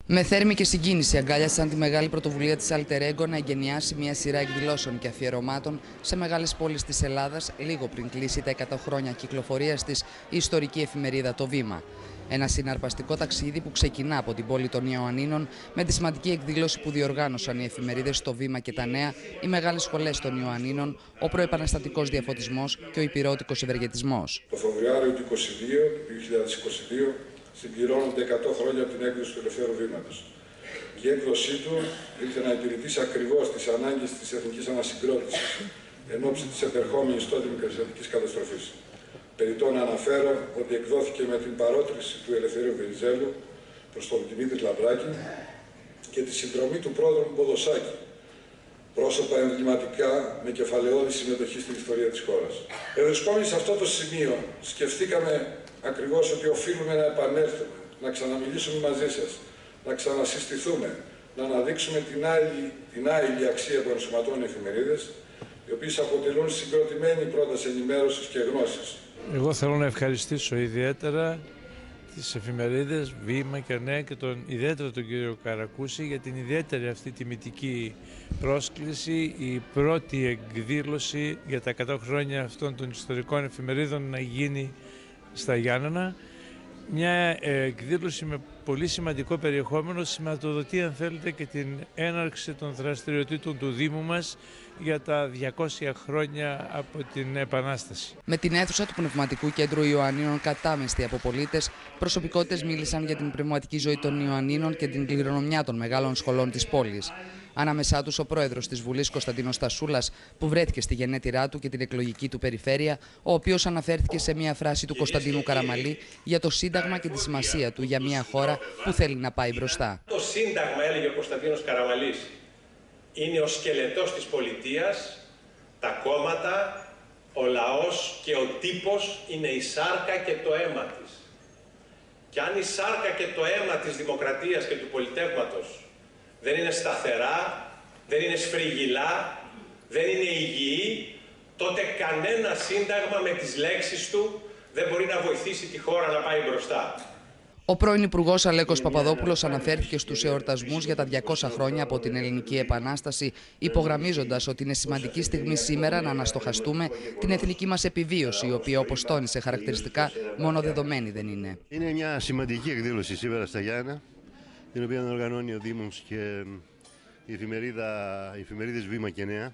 Με θέρμη και συγκίνηση αγκάλιασαν τη μεγάλη πρωτοβουλία της Alter Ego να εγκαινιάσει μια σειρά εκδηλώσεων και αφιερωμάτων σε μεγάλες πόλεις της Ελλάδας, λίγο πριν κλείσει τα 100 χρόνια κυκλοφορίας της η ιστορική εφημερίδα Το Βήμα. Ένα συναρπαστικό ταξίδι που ξεκινά από την πόλη των Ιωαννίνων με τη σημαντική εκδήλωση που διοργάνωσαν οι εφημερίδες Το Βήμα και τα Νέα, οι μεγάλες σχολές των Ιωαννίνων, ο προεπαναστατικός διαφωτισμός και ο υπηρώτικος ευεργετισμός. Το Φεβρουάριο του 2022 συμπληρώνονται 100 χρόνια από την έκδοση του Ελευθέρου Βήματος. Η έκδοσή του ήρθε να υπηρετήσει ακριβώς τις ανάγκες της εθνικής ανασυγκρότησης εν ώψη της επερχόμενης τότε μικρασιατικής καταστροφής. Περιττό να αναφέρω ότι εκδόθηκε με την παρότριση του Ελευθερίου Βενιζέλου προς τον Δημήτρη Λαμπράκη και τη συνδρομή του πρόδρομου Ποδοσάκη, πρόσωπα εμβληματικά με κεφαλαιώδη συμμετοχή στην ιστορία της χώρας. Ευρισκόμενοι σε αυτό το σημείο, σκεφτήκαμε ακριβώς ότι οφείλουμε να επανέλθουμε, να ξαναμιλήσουμε μαζί σας, να ξανασυστηθούμε, να αναδείξουμε την άειλη αξία που ενσωματώνουν οι εφημερίδες, οι οποίες αποτελούν συγκροτημένη πρόταση ενημέρωσης και γνώσης. Εγώ θέλω να ευχαριστήσω ιδιαίτερα τις εφημερίδες Βήμα και Νέα και ιδιαίτερα τον κύριο Καρακούση για την ιδιαίτερη αυτή τιμητική πρόσκληση, η πρώτη εκδήλωση για τα 100 χρόνια αυτών των ιστορικών εφημερίδων να γίνει στα Γιάννενα. Μια εκδήλωση με πολύ σημαντικό περιεχόμενο, σηματοδοτεί αν θέλετε και την έναρξη των δραστηριοτήτων του Δήμου μας για τα 200 χρόνια από την Επανάσταση. Με την αίθουσα του Πνευματικού Κέντρου Ιωαννίνων κατάμεστη από πολίτες, προσωπικότητες μίλησαν για την πνευματική ζωή των Ιωαννίνων και την κληρονομιά των μεγάλων σχολών της πόλης. Ανάμεσά τους ο πρόεδρος της Βουλής Κωνσταντίνος Τασούλας, που βρέθηκε στη γενέτειρά του και την εκλογική του περιφέρεια, ο οποίος αναφέρθηκε σε μια φράση του Κωνσταντίνου Καραμαλή για το Σύνταγμα και τη σημασία του για μια χώρα που θέλει να πάει μπροστά. Το Σύνταγμα, έλεγε ο Κωνσταντίνος Καραμαλής, είναι ο σκελετός της πολιτείας, τα κόμματα, ο λαός και ο τύπος είναι η σάρκα και το αίμα της. Και αν η σάρκα και το αίμα της δημοκρατίας και του πολιτεύματος δεν είναι σταθερά, δεν είναι σφριγγυλά, δεν είναι υγιή, τότε κανένα σύνταγμα με τις λέξεις του δεν μπορεί να βοηθήσει τη χώρα να πάει μπροστά. Ο πρώην Υπουργός Αλέκος Παπαδόπουλος αναφέρθηκε στους εορτασμούς για τα 200 χρόνια από την Ελληνική Επανάσταση, υπογραμμίζοντας ότι είναι σημαντική στιγμή σήμερα να αναστοχαστούμε την εθνική μας επιβίωση, η οποία, όπως τόνισε χαρακτηριστικά, μόνο δεδομένη δεν είναι. Είναι μια σημαντική εκδήλωση σήμερα στα Γιάννα, την οποία οργανώνει ο Δήμος και οι εφημερίδες Βήμα και Νέα.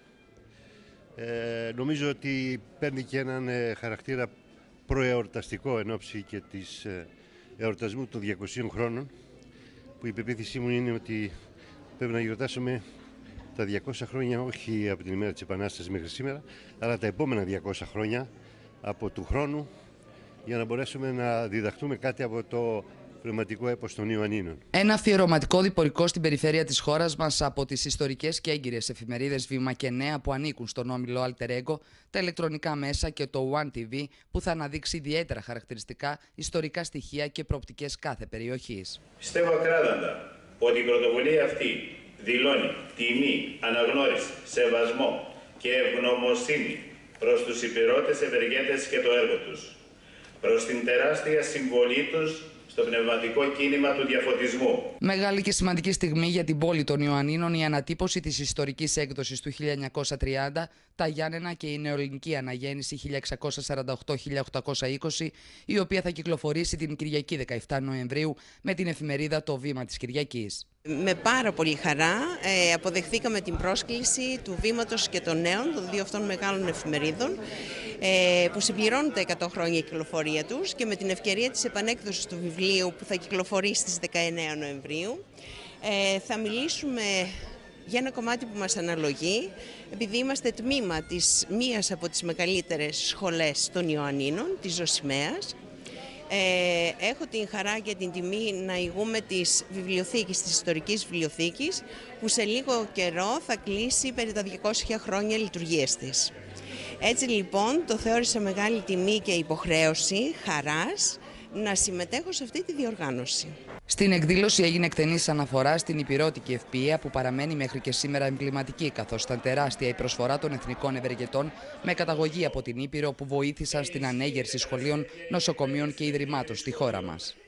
Νομίζω ότι παίρνει και έναν χαρακτήρα προεορταστικό εν ώψη και της εορτασμού των 200 χρόνων, που η πεποίθησή μου είναι ότι πρέπει να γιορτάσουμε τα 200 χρόνια όχι από την ημέρα της Επανάστασης μέχρι σήμερα, αλλά τα επόμενα 200 χρόνια από του χρόνου, για να μπορέσουμε να διδαχτούμε κάτι από το πνευματικό έπος των Ιωαννίνων. Ένα αφιερωματικό διπορικό στην περιφέρεια της χώρας μας από τις ιστορικές και έγκυρες εφημερίδες Βήμα και Νέα που ανήκουν στον όμιλο Alter Ego, τα ηλεκτρονικά μέσα και το One TV που θα αναδείξει ιδιαίτερα χαρακτηριστικά ιστορικά στοιχεία και προοπτικές κάθε περιοχής. Πιστεύω ακράδαντα ότι η πρωτοβουλία αυτή δηλώνει τιμή, αναγνώριση, σεβασμό και ευγνωμοσύνη προς τους υπηρώτες ευεργέτες και το έργο τους, προς την τεράστια συμβολή τους στο πνευματικό κίνημα του διαφωτισμού. Μεγάλη και σημαντική στιγμή για την πόλη των Ιωαννίνων η ανατύπωση της ιστορικής έκδοσης του 1930, τα Γιάννενα και η νεοελληνική αναγέννηση 1648-1820, η οποία θα κυκλοφορήσει την Κυριακή 17 Νοεμβρίου με την εφημερίδα Το Βήμα της Κυριακής. Με πάρα πολύ χαρά αποδεχθήκαμε την πρόσκληση του Βήματος και των Νέων, των δύο αυτών μεγάλων εφημερίδων, που συμπληρώνουν τα 100 χρόνια η κυκλοφορία τους και με την ευκαιρία της επανέκδοσης του βιβλίου που θα κυκλοφορήσει στις 19 Νοεμβρίου. Θα μιλήσουμε για ένα κομμάτι που μας αναλογεί, επειδή είμαστε τμήμα της μίας από τις μεγαλύτερες σχολές των Ιωαννίνων, της Ζωσιμαίας. Έχω την χαρά και την τιμή να ηγούμε της βιβλιοθήκης, της ιστορικής βιβλιοθήκης, που σε λίγο καιρό θα κλείσει περί τα 200 χρόνια λειτουργίας της. Έτσι λοιπόν το θεώρησα μεγάλη τιμή και υποχρέωση χαράς να συμμετέχω σε αυτή τη διοργάνωση. Στην εκδήλωση έγινε εκτενής αναφορά στην υπηρώτικη ευποιία που παραμένει μέχρι και σήμερα εμβληματική, καθώς ήταν τεράστια η προσφορά των εθνικών ευεργετών με καταγωγή από την Ήπειρο που βοήθησαν στην ανέγερση σχολείων, νοσοκομείων και ιδρυμάτων στη χώρα μας.